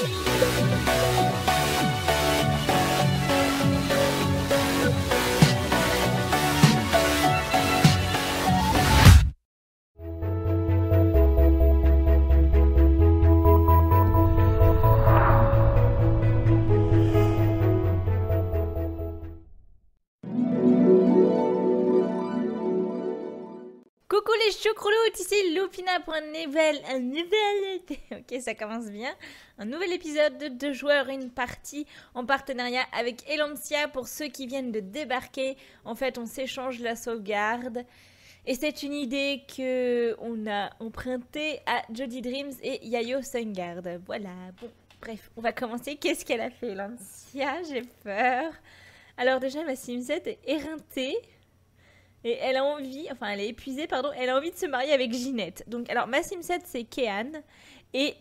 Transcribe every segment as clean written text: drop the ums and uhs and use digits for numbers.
Coucou les choucrouloutes, ici Loupina pour un nouvel... Ok, ça commence bien. Un nouvel épisode de 2 joueurs, une partie en partenariat avec Elancia pour ceux qui viennent de débarquer. En fait, on s'échange la sauvegarde. Et c'est une idée que on a empruntée à Jody Dreams et Yayo Sungard. Voilà, bon, bref, on va commencer. Qu'est-ce qu'elle a fait, Elancia? J'ai peur. Alors déjà, ma Simset est éreintée. Et elle a envie, enfin elle est épuisée, pardon, elle a envie de se marier avec Ginette. Donc, alors ma Simset c'est Kéan. Et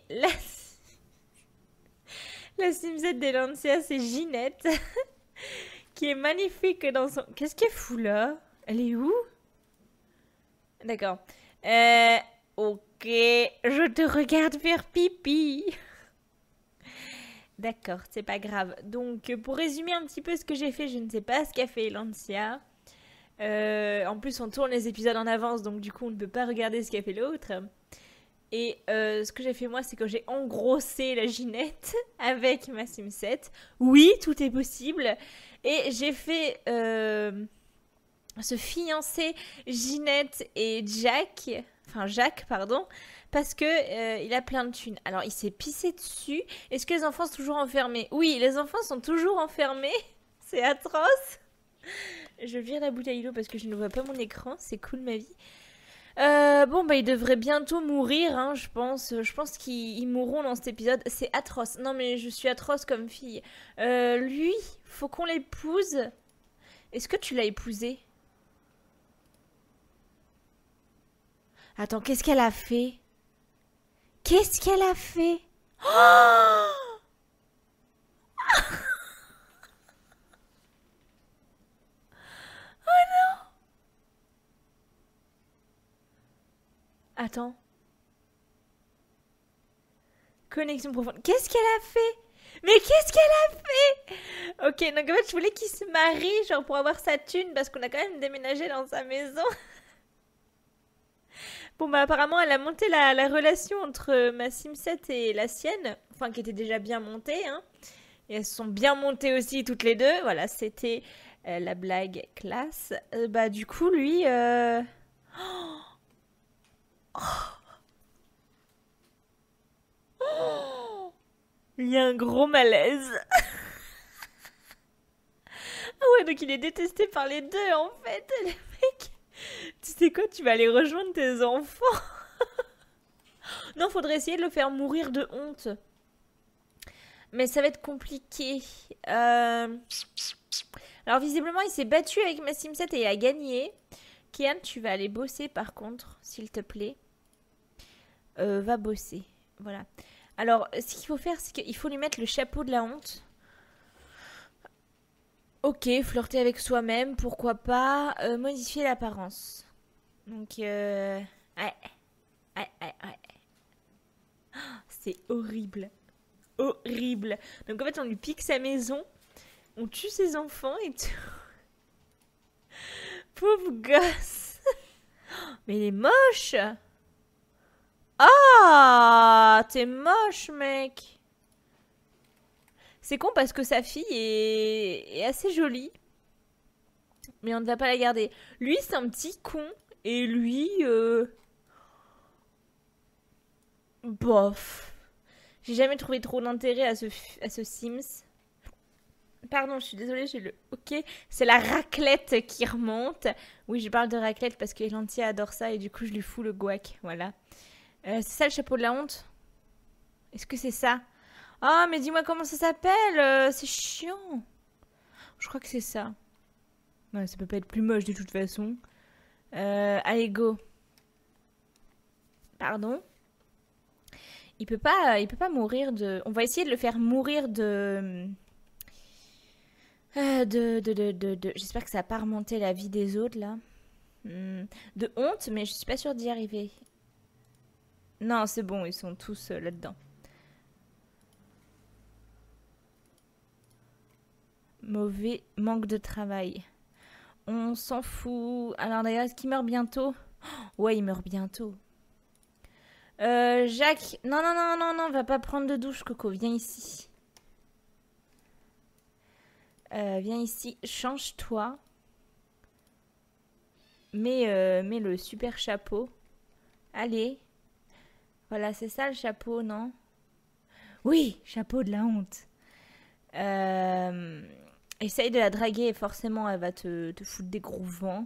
la Simset d'Elancia c'est Ginette. Qui est magnifique dans son... Qu'est-ce qu'elle fout là? Elle est où? D'accord. Ok, je te regarde faire pipi. D'accord, c'est pas grave. Donc, pour résumer un petit peu ce que j'ai fait, je ne sais pas ce qu'a fait Elancia. En plus, on tourne les épisodes en avance, donc du coup, on ne peut pas regarder ce qu'a fait l'autre. Et ce que j'ai fait moi, c'est que j'ai engrossé la Ginette avec ma Simset. Oui, tout est possible. Et j'ai fait se fiancer Ginette et Jacques, pardon, parce que il a plein de thunes. Alors, il s'est pissé dessus. Est-ce que les enfants sont toujours enfermés? Oui, les enfants sont toujours enfermés. C'est atroce. Je vire la bouteille d'eau parce que je ne vois pas mon écran. C'est cool ma vie. Bon, bah, ils devraient bientôt mourir, hein, je pense. Je pense qu'ils mourront dans cet épisode. C'est atroce. Non, mais je suis atroce comme fille. Lui, faut qu'on l'épouse. Est-ce que tu l'as épousé? Attends, qu'est-ce qu'elle a fait? Qu'est-ce qu'elle a fait? Oh! Attends. Connexion profonde. Qu'est-ce qu'elle a fait? Mais qu'est-ce qu'elle a fait? Ok, donc en fait, je voulais qu'il se marie, genre pour avoir sa thune, parce qu'on a quand même déménagé dans sa maison. Bon, bah apparemment, elle a monté la relation entre ma Simset et la sienne, enfin, qui était déjà bien montée, hein. Et elles se sont bien montées aussi, toutes les deux. Voilà, c'était la blague classe. Bah, du coup, lui... Il y a un gros malaise. Ah ouais, donc il est détesté par les deux, en fait. Le mec, tu sais quoi, tu vas aller rejoindre tes enfants. Non, faudrait essayer de le faire mourir de honte. Mais ça va être compliqué. Alors, visiblement, il s'est battu avec ma Simset et il a gagné. Kéan, tu vas aller bosser, par contre, s'il te plaît. Va bosser. Voilà. Alors, ce qu'il faut faire, c'est qu'il faut lui mettre le chapeau de la honte. Ok, flirter avec soi-même, pourquoi pas. Modifier l'apparence. Donc, ouais. C'est horrible. Horrible. Donc, en fait, on lui pique sa maison. On tue ses enfants et tout. Pauvre gosse. Mais il est moche. Ah, t'es moche, mec. C'est con parce que sa fille est assez jolie. Mais on ne va pas la garder. Lui, c'est un petit con. Et lui, bof. J'ai jamais trouvé trop d'intérêt à ce Sims. Pardon, je suis désolée, j'ai le... Ok, c'est la raclette qui remonte. Oui, je parle de raclette parce que Elancia adore ça et du coup, je lui fous le guac. Voilà. C'est ça le chapeau de la honte? Est-ce que c'est ça? Ah, mais dis-moi comment ça s'appelle. C'est chiant. Je crois que c'est ça. Ouais, ça peut pas être plus moche de toute façon. Allez, go. Pardon? Il peut pas mourir de... On va essayer de le faire mourir de... J'espère que ça va pas remonter la vie des autres, là. De honte, mais je suis pas sûre d'y arriver. Non, c'est bon, ils sont tous là-dedans. Mauvais manque de travail. On s'en fout. Alors d'ailleurs, est-ce qu'il meurt bientôt? Ouais, il meurt bientôt. Jacques. Non, non, non, non, non, va pas prendre de douche, Coco. Viens ici. Viens ici. Change-toi. Mets le super chapeau. Allez. Voilà, c'est ça le chapeau, non? Oui, chapeau de la honte. Essaye de la draguer et forcément elle va te foutre des gros vents.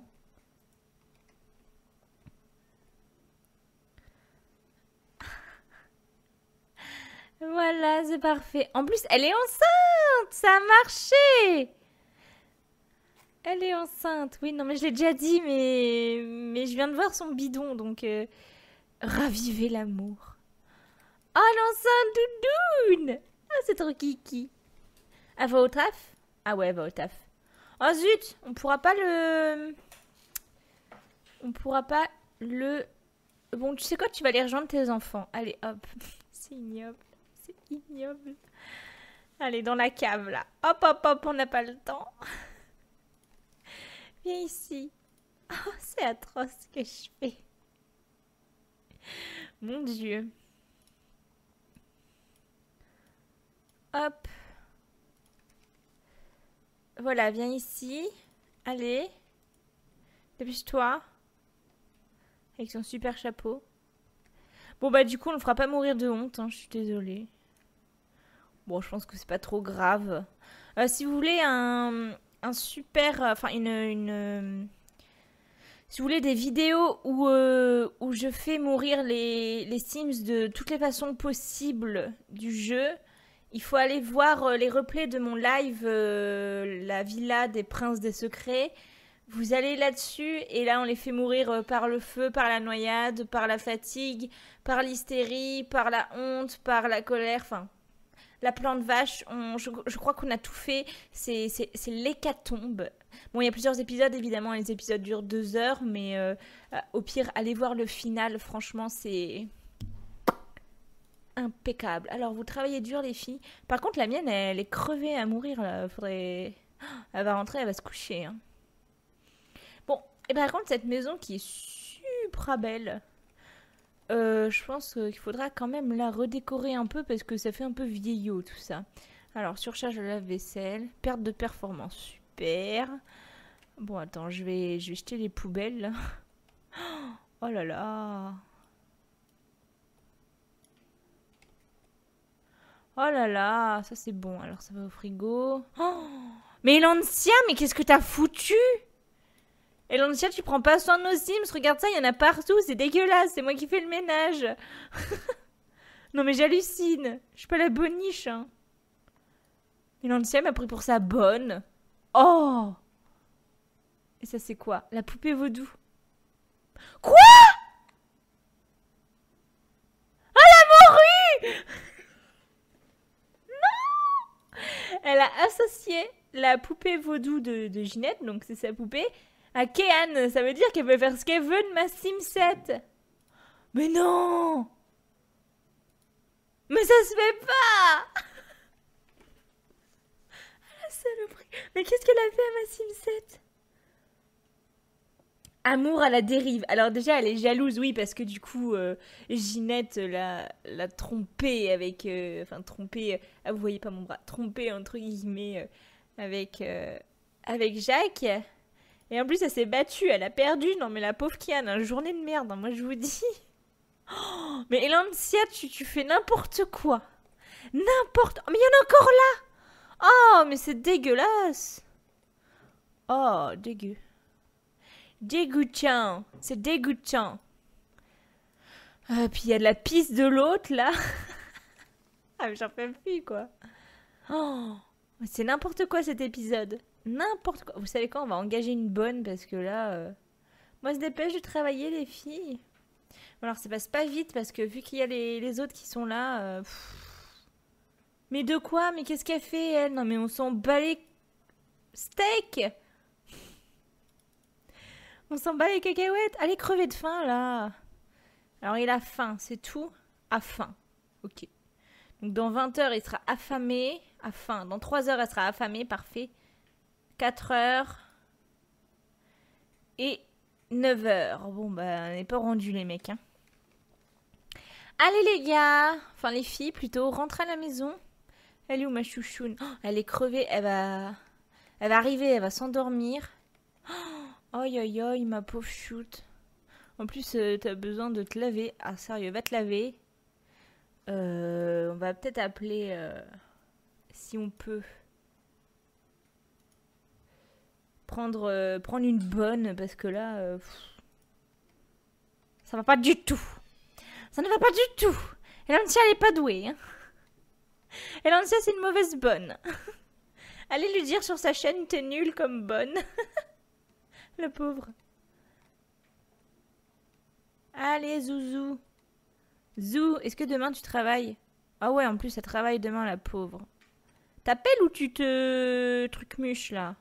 Voilà, c'est parfait. En plus, elle est enceinte! Ça a marché! Elle est enceinte. Oui, non, mais je l'ai déjà dit, mais je viens de voir son bidon, donc ravivez l'amour. Oh, l'enceinte doudoune! Ah, c'est trop kiki. Elle va au taf? Ah ouais, elle va au taf. Oh zut! On pourra pas le... On pourra pas le... Bon, tu sais quoi? Tu vas aller rejoindre tes enfants. Allez, hop. C'est ignoble. C'est ignoble. Allez, dans la cave, là. Hop, hop, hop, on n'a pas le temps. Viens ici. Oh, c'est atroce ce que je fais. Mon Dieu. Hop. Voilà, viens ici. Allez. Dépêche-toi. Avec son super chapeau. Bon, bah, du coup, on le fera pas mourir de honte, hein, je suis désolée. Bon, je pense que c'est pas trop grave. Si vous voulez un super... Enfin, si vous voulez des vidéos où je fais mourir les Sims de toutes les façons possibles du jeu, il faut aller voir les replays de mon live La Villa des Princes des Secrets. Vous allez là-dessus et là on les fait mourir par le feu, par la noyade, par la fatigue, par l'hystérie, par la honte, par la colère, enfin la plante vache. Je crois qu'on a tout fait, c'est l'hécatombe. Bon, il y a plusieurs épisodes évidemment, les épisodes durent 2 heures, mais au pire allez voir le final, franchement c'est impeccable. Alors vous travaillez dur les filles, par contre la mienne elle est crevée à mourir là, faudrait... Elle va rentrer, elle va se coucher hein. Bon, et par contre, cette maison qui est super belle, je pense qu'il faudra quand même la redécorer un peu parce que ça fait un peu vieillot tout ça. Alors, surcharge de lave-vaisselle, perte de performance, super. Bon, attends, je vais jeter les poubelles là. Oh là là. Oh là là, ça c'est bon. Alors, ça va au frigo. Oh, mais Lancia, mais qu'est-ce que t'as foutu? Et Lancia, tu prends pas soin de nos Sims, regarde ça, il y en a partout, c'est dégueulasse, c'est moi qui fais le ménage. Non mais j'hallucine, je suis pas la boniche. Hein. Et Lancia m'a pris pour sa bonne. Oh! Et ça c'est quoi? La poupée vaudou. Quoi? Elle a mouru! Non! Elle a associé la poupée vaudou de Ginette, donc c'est sa poupée, à Kéane. Ça veut dire qu'elle peut faire ce qu'elle veut de ma Sim 7. Mais non! Mais ça se fait pas! La saloperie. Mais qu'est-ce qu'elle a fait à ma Sim 7? Amour à la dérive. Alors déjà, elle est jalouse, oui, parce que du coup, Ginette l'a trompée avec... Enfin, trompée... Ah, vous voyez pas mon bras. Trompée, entre guillemets, avec Jacques. Et en plus, elle s'est battue, elle a perdu. Non, mais la pauvre Kian, une journée de merde, hein, moi je vous dis. Oh, mais Elancia, tu fais n'importe quoi. N'importe... Oh, mais il y en a encore là. Oh, mais c'est dégueulasse. Oh, dégueu. Dégoûtant. C'est dégoûtant. Puis il y a de la pisse de l'autre, là. Ah, mais j'en peux plus, quoi. Oh, c'est n'importe quoi, cet épisode. N'importe quoi. Vous savez quoi, on va engager une bonne, parce que là... Moi, se dépêche de travailler, les filles. Bon, alors, ça passe pas vite, parce que vu qu'il y a les autres qui sont là... Mais de quoi? Mais qu'est-ce qu'elle fait, elle? Non, mais on s'en bat les... Steak! On s'en bat les cacahuètes. Allez, crever de faim, là. Alors, il a faim, c'est tout? A faim. Ok. Donc, dans 20 heures, il sera affamé. À faim. Dans 3 heures, elle sera affamée. Parfait. 4 heures et 9 heures. Bon, bah, on n'est pas rendu les mecs, hein. Allez les gars, enfin les filles plutôt, rentrez à la maison. Elle est où ma chouchoune? Oh, elle est crevée, elle va arriver, elle va s'endormir. Aïe aïe aïe, ma pauvre choute. En plus, t'as besoin de te laver. Ah sérieux, va te laver. On va peut-être appeler, si on peut, prendre une bonne, parce que là, ça va pas du tout. Ça ne va pas du tout. Elancia, elle est pas douée. Hein. Elancia, c'est une mauvaise bonne. Allez lui dire sur sa chaîne, t'es nulle comme bonne. La pauvre. Allez, Zouzou. Zou, est-ce que demain tu travailles? Ah ouais, en plus, elle travaille demain, la pauvre. T'appelles ou tu te... truc-muche, là?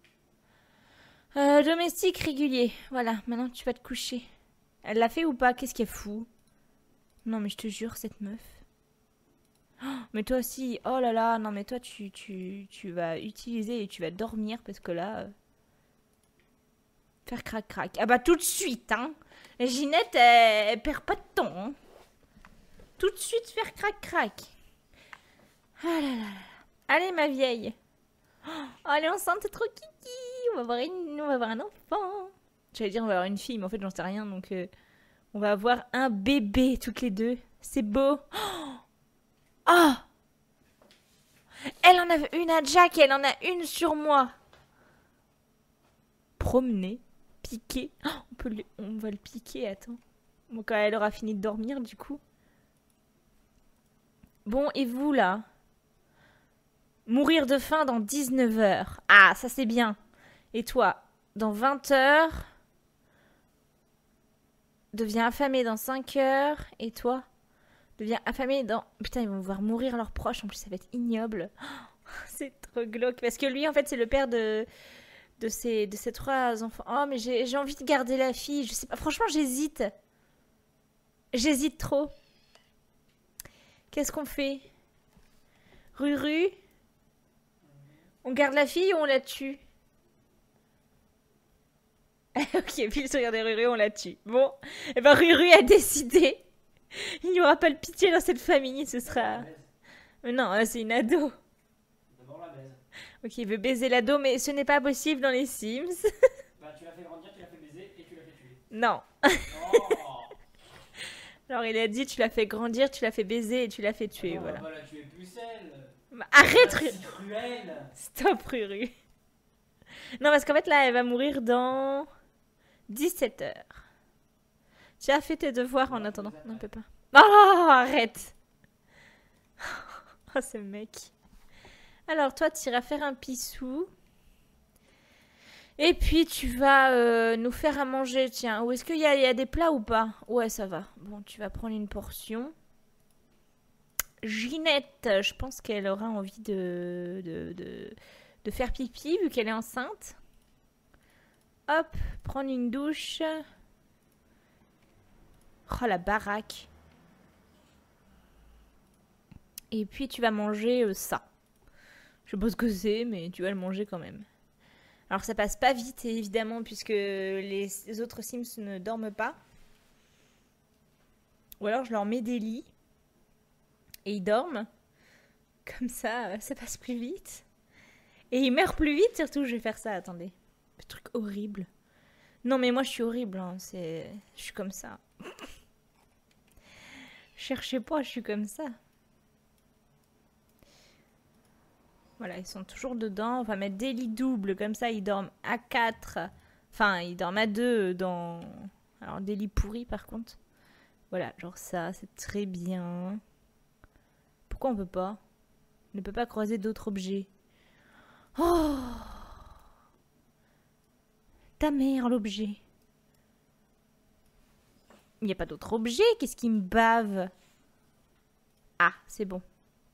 Domestique régulier. Voilà, maintenant tu vas te coucher. Elle l'a fait ou pas? Qu'est-ce qu'elle fout? Non, mais je te jure, cette meuf. Oh, mais toi aussi, oh là là, non, mais toi, tu vas utiliser et tu vas dormir parce que là... faire crac-crac. Ah bah, tout de suite, hein. Et Ginette, elle perd pas de temps, hein. Tout de suite, faire crac-crac. Ah là là là. Allez, ma vieille. Oh, elle est enceinte, c'est trop kiki. On va voir un enfant. J'allais dire, on va avoir une fille, mais en fait, j'en sais rien, donc... on va avoir un bébé toutes les deux. C'est beau. Oh, elle en a une à Jack et elle en a une sur moi. Promener. Piquer. Oh, on va le piquer, attends. Bon, quand elle aura fini de dormir, du coup. Bon, et vous, là? Mourir de faim dans 19 heures. Ah, ça c'est bien. Et toi? Dans 20 heures. Deviens affamé dans 5 heures. Et toi? Deviens affamé dans... Putain, ils vont voir mourir leurs proches. En plus, ça va être ignoble. Oh, c'est trop glauque. Parce que lui, en fait, c'est le père de ces 3 enfants. Oh, mais j'ai envie de garder la fille. Je sais pas. Franchement, j'hésite. J'hésite trop. Qu'est-ce qu'on fait? Ruru? On garde la fille ou on la tue? Ok, puis se regarder Ruru, on la tue. Bon, et ben Ruru a décidé. Il n'y aura pas de pitié dans cette famille, ce sera... Non, c'est une ado. D'abord la baise. Ok, il veut baiser l'ado, mais ce n'est pas possible dans les Sims. Bah tu l'as fait grandir, tu l'as fait baiser et tu l'as fait tuer. Non. Oh. Alors il a dit tu l'as fait grandir, tu l'as fait baiser et tu l'as fait tuer, On voilà. va pas la tuer pucelle. Bah, arrête C'est Ruru. si cruel. Stop Ruru. Non, parce qu'en fait là, elle va mourir dans 17 heures. Tu as fait tes devoirs en attendant. Non, on peut pas. Oh, arrête. Oh, ce mec. Alors, toi, tu iras faire un pissou. Et puis, tu vas nous faire à manger. Tiens, ou est-ce qu'il y a des plats ou pas? Ouais, ça va. Bon, tu vas prendre une portion. Ginette, je pense qu'elle aura envie de faire pipi vu qu'elle est enceinte. Hop, prendre une douche. Oh, la baraque. Et puis tu vas manger ça. Je sais pas ce que c'est, mais tu vas le manger quand même. Alors ça passe pas vite, évidemment, puisque les autres Sims ne dorment pas. Ou alors je leur mets des lits. Et ils dorment. Comme ça, ça passe plus vite. Et ils meurent plus vite, surtout, je vais faire ça, attendez. Le truc horrible. Non mais moi je suis horrible, hein. Je suis comme ça. Cherchez pas, je suis comme ça. Voilà, ils sont toujours dedans. On va mettre des lits doubles, comme ça ils dorment à 4. Enfin, ils dorment à 2 dans... Alors, des lits pourris par contre. Voilà, genre ça, c'est très bien. Pourquoi on peut pas? On ne peut pas croiser d'autres objets. Oh! Ta mère, l'objet. Il n'y a pas d'autre objet. Qu'est-ce qui me bave? Ah, c'est bon.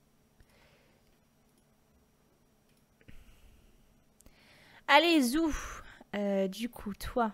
Allez, Zou. Du coup, toi.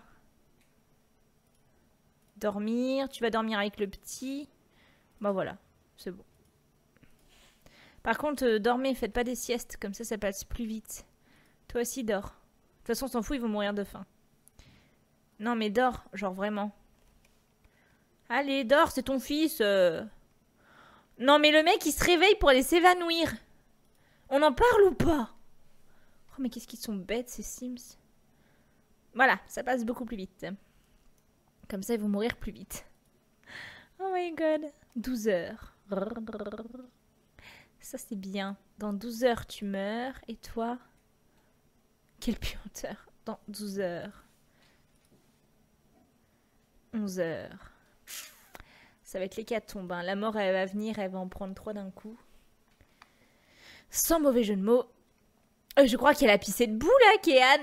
Dormir. Tu vas dormir avec le petit. Bah voilà, c'est bon. Par contre, dormez, faites pas des siestes. Comme ça passe plus vite. Toi aussi, dors. De toute façon, on s'en fout, ils vont mourir de faim. Non, mais dors, genre vraiment. Allez, dors, c'est ton fils. Non, mais le mec, il se réveille pour aller s'évanouir. On en parle ou pas? Oh, mais qu'est-ce qu'ils sont bêtes, ces Sims. Voilà, ça passe beaucoup plus vite. Comme ça, ils vont mourir plus vite. Oh my god. 12 heures. Ça, c'est bien. Dans 12 heures, tu meurs. Et toi? Quelle puanteur. Dans 12 heures. 11 heures. Ça va être l'hécatombe. Hein. La mort, elle va venir. Elle va en prendre 3 d'un coup. Sans mauvais jeu de mots. Je crois qu'elle a pissé debout, là, Kéane.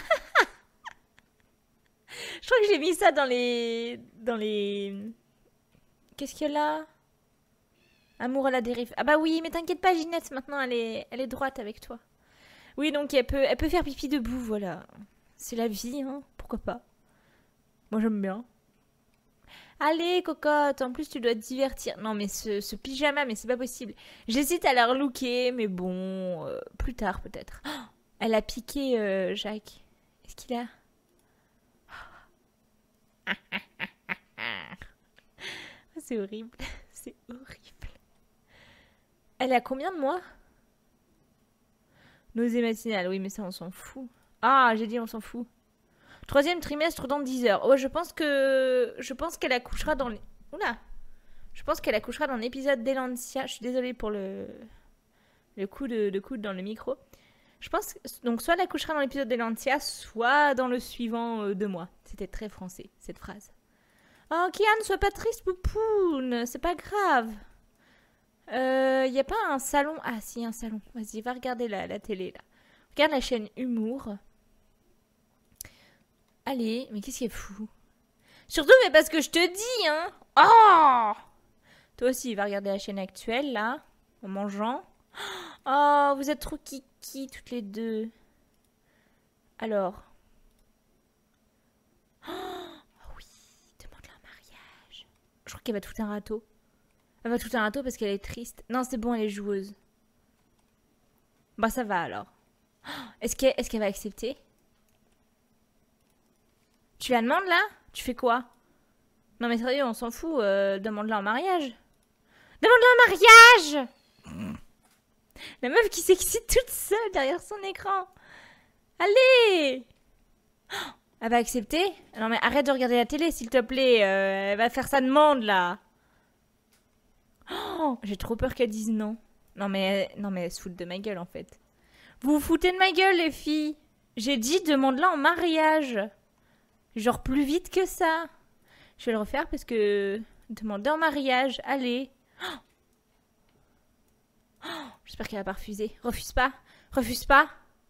Je crois que j'ai mis ça dans les... Qu'est-ce qu'il y a là? Amour à la dérive. Ah bah oui, mais t'inquiète pas, Ginette, maintenant, elle est droite avec toi. Oui, donc elle peut faire pipi debout, voilà. C'est la vie, hein. Pourquoi pas? Moi, j'aime bien. Allez, cocotte, en plus, tu dois te divertir. Non, mais ce pyjama, mais c'est pas possible. J'hésite à la relooker, mais bon, plus tard, peut-être. Oh, elle a piqué Jacques. Est-ce qu'il a... C'est horrible. C'est horrible. Elle a combien de mois? Nausée matinale. Oui, mais ça, on s'en fout. Ah, j'ai dit on s'en fout. 3e trimestre dans 10 heures. Oh, je pense qu'elle accouchera dans... Oula. Je pense qu'elle accouchera dans l'épisode d'Elancia. Je suis désolée pour le coup de coude dans le micro. Je pense... Donc, soit elle accouchera dans l'épisode d'Elancia, soit dans le suivant 2 mois. C'était très français, cette phrase. Oh, Kian, sois pas triste, poupoune. C'est pas grave. Y a pas un salon? Ah, si, un salon. Vas-y, va regarder la télé, là. Regarde la chaîne Humour. Allez, mais qu'est-ce qui est fou? Surtout, mais parce que je te dis, hein. Oh! Toi aussi, va regarder la chaîne actuelle, là, en mangeant. Oh, vous êtes trop kiki, toutes les deux. Alors. Oh oui, demande-la un mariage. Je crois qu'elle va tout un râteau. Elle va tout un râteau parce qu'elle est triste. Non, c'est bon, elle est joueuse. Bah, ça va, alors. Est-ce qu'elle va accepter? Tu la demandes, là? Tu fais quoi? Non, mais sérieux, on s'en fout. Demande-la en mariage. Demande-la en mariage! La meuf qui s'excite toute seule derrière son écran. Allez! Elle va accepter? Non, mais arrête de regarder la télé, s'il te plaît. Elle va faire sa demande, là. Oh, j'ai trop peur qu'elle dise non. Non, mais elle se fout de ma gueule, en fait. Vous vous foutez de ma gueule, les filles. J'ai dit, demande-la en mariage. Genre plus vite que ça. Je vais le refaire parce que... Demander en mariage, allez. Oh, j'espère qu'elle va pas refuser. Refuse pas. Refuse pas.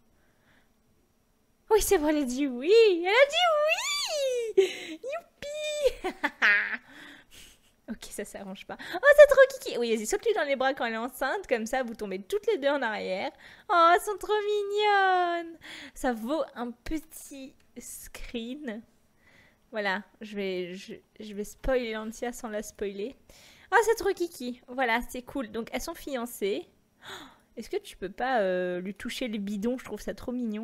Oui, c'est bon, elle a dit oui. Elle a dit oui. Youpi. Ok, ça s'arrange pas. Oh, c'est trop kiki. Oui, vas-y, saute-lui dans les bras quand elle est enceinte. Comme ça, vous tombez toutes les deux en arrière. Oh, elles sont trop mignonnes. Ça vaut un petit screen. Voilà, je vais spoiler Lancia sans la spoiler. Oh, c'est trop kiki. Voilà, c'est cool. Donc, elles sont fiancées. Oh, est-ce que tu peux pas lui toucher le bidon? Je trouve ça trop mignon.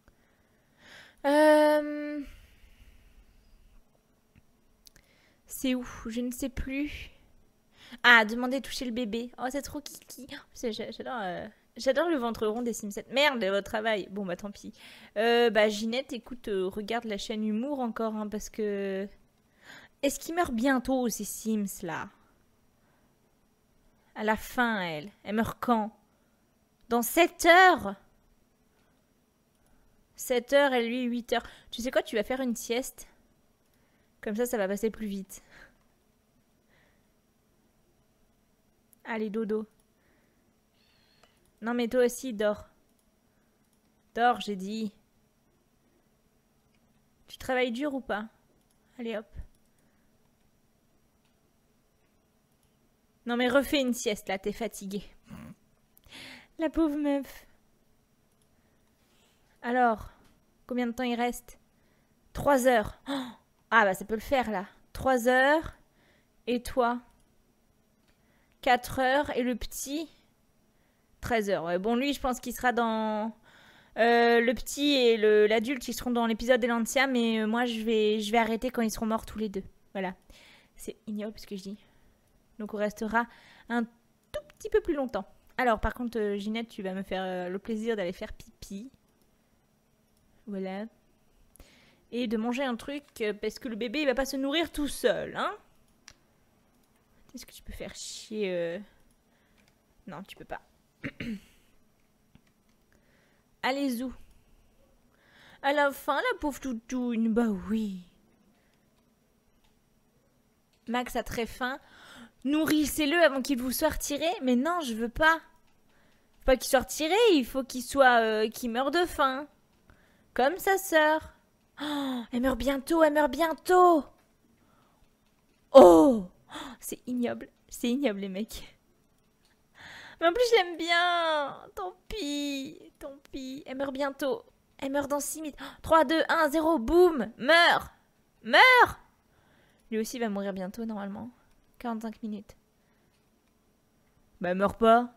C'est où? Je ne sais plus. Ah, demander de toucher le bébé. Oh, c'est trop kiki. J'adore le ventre rond des Sims 7. Merde, votre travail. Bon, bah tant pis. Bah Ginette, écoute, regarde la chaîne Humour encore, hein, parce que... Est-ce qu'ils meurent bientôt, ces Sims, là? À la fin, elle. Elle meurt quand? Dans 7 heures? 7 heures et lui 8 heures. Tu sais quoi, tu vas faire une sieste. Comme ça va passer plus vite. Allez, dodo. Non, mais toi aussi, dors. Dors, j'ai dit. Tu travailles dur ou pas? Allez, hop. Non, mais refais une sieste, là, t'es fatiguée. La pauvre meuf. Alors, combien de temps il reste? 3 heures. Oh, ah, bah, ça peut le faire, là. 3 heures. Et toi? 4 heures. Et le petit? 13 heures. Ouais, bon, lui, je pense qu'il sera dans Le petit et l'adulte, ils seront dans l'épisode d'Elantia, mais moi, je vais arrêter quand ils seront morts tous les deux. Voilà. C'est ignoble ce que je dis. Donc, on restera un tout petit peu plus longtemps. Alors, par contre, Ginette, tu vas me faire le plaisir d'aller faire pipi. Voilà. Et de manger un truc, parce que le bébé, il va pas se nourrir tout seul, hein. Est-ce que tu peux faire chier Non, tu peux pas. Allez, Zou. À la fin, la pauvre toutoune, bah oui. Max a très faim. Nourrissez-le avant qu'il vous soit retiré. Mais non, je veux pas. Faut pas qu'il soit retiré, il faut qu'il meure de faim. Comme sa sœur. Oh, elle meurt bientôt, elle meurt bientôt. Oh, c'est ignoble les mecs. Mais en plus, je l'aime bien. Tant pis. Elle meurt bientôt. Elle meurt dans 6 minutes. 3, 2, 1, 0, boum. Meurs. Lui aussi va mourir bientôt, normalement. 45 minutes. Bah, elle meurt pas.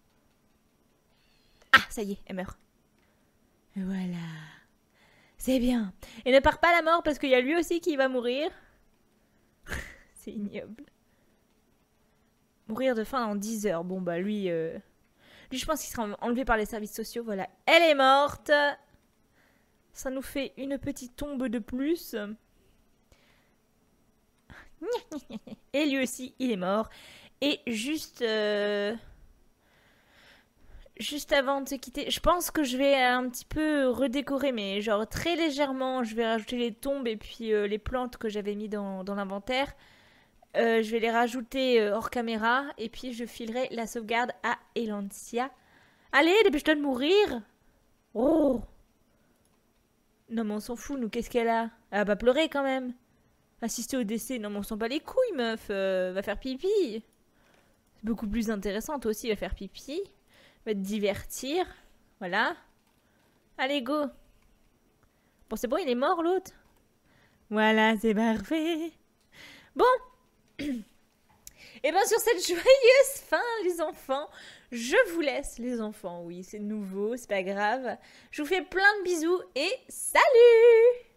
Ah, ça y est, elle meurt. Et voilà. C'est bien. Et ne pars pas à la mort parce qu'il y a lui aussi qui va mourir. C'est ignoble. Mourir de faim en 10 heures. Bon, bah, lui, je pense qu'il sera enlevé par les services sociaux. Voilà. Elle est morte. Ça nous fait une petite tombe de plus. Et lui aussi, il est mort. Et juste avant de se quitter, je pense que je vais un petit peu redécorer, mais genre très légèrement. Je vais rajouter les tombes et puis les plantes que j'avais mis dans l'inventaire. Je vais les rajouter hors caméra. Et puis je filerai la sauvegarde à Elantia. Allez, dépêche-toi de mourir. Oh. Non mais on s'en fout, nous, qu'est-ce qu'elle a? Elle va pas pleurer quand même. Assister au décès, non mais on s'en bat les couilles, meuf. Va faire pipi. C'est beaucoup plus intéressant, toi aussi, va faire pipi. Va te divertir. Voilà. Allez, go. Bon, c'est bon, il est mort, l'autre. Voilà, c'est parfait. Bon. Et bien, sur cette joyeuse fin, les enfants, je vous laisse, les enfants. Oui, c'est nouveau, c'est pas grave. Je vous fais plein de bisous et salut!